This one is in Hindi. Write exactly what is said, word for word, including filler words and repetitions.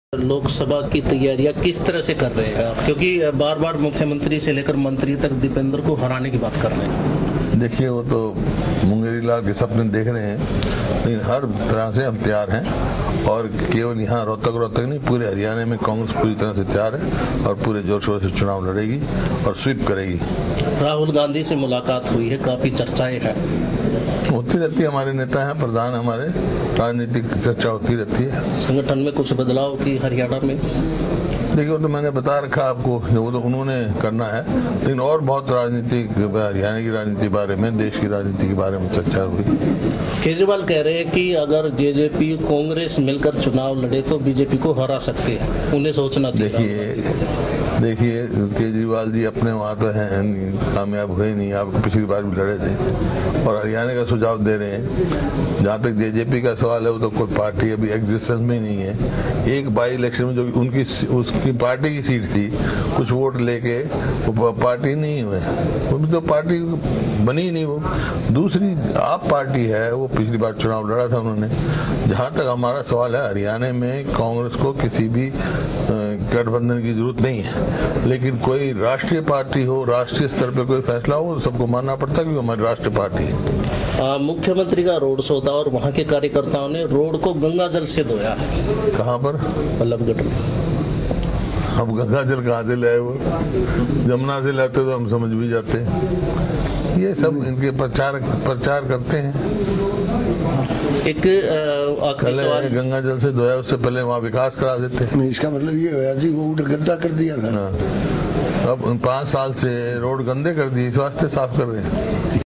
लोकसभा की तैयारियां किस तरह से कर रहे हैं आप? क्योंकि बार बार मुख्यमंत्री से लेकर मंत्री तक दीपेंद्र को हराने की बात कर रहे हैं। देखिए, वो तो मुंगेरी लाल के सपने देख रहे हैं, लेकिन हर तरह से हम तैयार हैं। और केवल यहाँ रोहतक रोहतक नहीं, पूरे हरियाणा में कांग्रेस पूरी तरह से तैयार है और पूरे जोर शोर से चुनाव लड़ेगी और स्वीप करेगी। राहुल गांधी से मुलाकात हुई है, काफी चर्चाएं हैं। होती रहती है, हमारे नेता हैं, प्रधान हमारे, राजनीतिक चर्चा होती रहती है। संगठन में कुछ बदलाव की हरियाणा में? देखिए, वो तो मैंने बता रखा आपको, वो तो उन्होंने करना है, लेकिन और बहुत राजनीतिक हरियाणा की राजनीति बारे में, देश की राजनीति के बारे में चर्चा हुई। केजरीवाल कह रहे हैं कि अगर जेजेपी कांग्रेस मिलकर चुनाव लड़े तो बीजेपी को हरा सकती है, उन्हें सोचना चाहिए। देखिए देखिए केजरीवाल जी अपने वहाँ तो हैं, कामयाब हुए नहीं, आप पिछली बार भी लड़े थे और हरियाणा का सुझाव दे रहे हैं। जहाँ तक जेजेपी का सवाल है, वो तो कोई पार्टी अभी एग्जिस्टेंस में ही नहीं है। एक बाई इलेक्शन में जो उनकी उसकी पार्टी की सीट थी, कुछ वोट लेके वो पार्टी नहीं हुए, वो भी तो पार्टी बनी नहीं। वो दूसरी आप पार्टी है, वो पिछली बार चुनाव लड़ा था उन्होंने। जहाँ तक हमारा सवाल है, हरियाणा में कांग्रेस को किसी भी गठबंधन की जरूरत नहीं है, लेकिन कोई राष्ट्रीय पार्टी हो, राष्ट्रीय स्तर पे कोई फैसला हो, सबको मानना पड़ता है क्योंकि हमारी राष्ट्रीय पार्टी है। मुख्यमंत्री का रोड शो था और वहाँ के कार्यकर्ताओं ने रोड को गंगा जल से धोया है। कहाँ पर? बल्लभगढ़ में। अब गंगा जल कहाँ से लाए? वो जमुना से लाते तो हम समझ भी जाते। ये सब इनके प्रचार प्रचार करते हैं। एक आखिरी गंगा जल से धोया, उससे पहले वहाँ विकास करा देते। इसका मतलब ये होया जी, वो गंदा कर दिया था। अब पाँच साल से रोड गंदे कर दिए, इस वास्ते साफ कर रहे हैं।